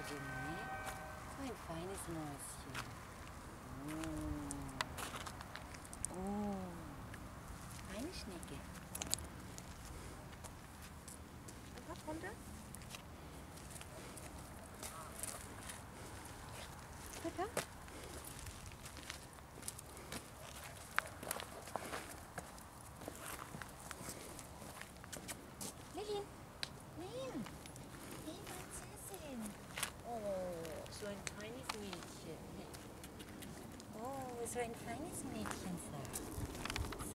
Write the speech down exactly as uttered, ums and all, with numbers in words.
ne? So ein feines Mäuschen. Oh. Oh. Eine Schnecke. Einfach runter. Pepper? Lilien. Lilien. Hey, Prinzessin. Oh, so ein feines Mädchen. Oh, so ein feines Mädchen.